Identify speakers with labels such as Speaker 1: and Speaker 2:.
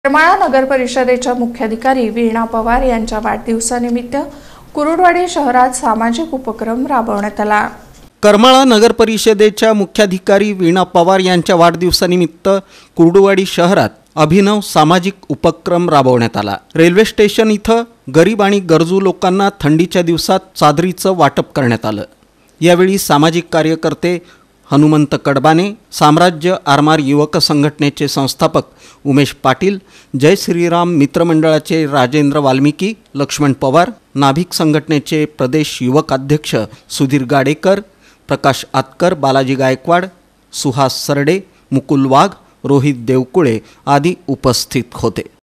Speaker 1: करमाळा नगर परिषदेच्या मुख्याधिकारी वीणा पवार यांच्या वाढदिवसानिमित्त कुरुडवाडी शहरात सामाजिक उपक्रम राबवण्यात आला।
Speaker 2: करमाळा नगर परिषदेच्या मुख्याधिकारी वीणा पवार यांच्या वाढदिवसानिमित्त कुरुडवाडी शहरात अभिनव सामाजिक उपक्रम राबवण्यात आला। रेल्वे स्टेशन इथं गरीब आणि गरजू लोकांना थंडीच्या दिवसात चादरीचं वाटप करण्यात आलं। यावेळी सामाजिक कार्यकर्ते हनुमंत कडबाने, साम्राज्य आरमार युवक संघटनेचे संस्थापक उमेश पाटील, जय श्रीराम मित्रमंडळाचे राजेंद्र वाल्मिकी, लक्ष्मण पवार, नाभिक संघटनेचे प्रदेश युवक अध्यक्ष सुधीर गाडेकर, प्रकाश आतकर, बालाजी गायकवाड, सुहास सरडे, मुकुल वाघ, रोहित देवकुळे आदी उपस्थित होते।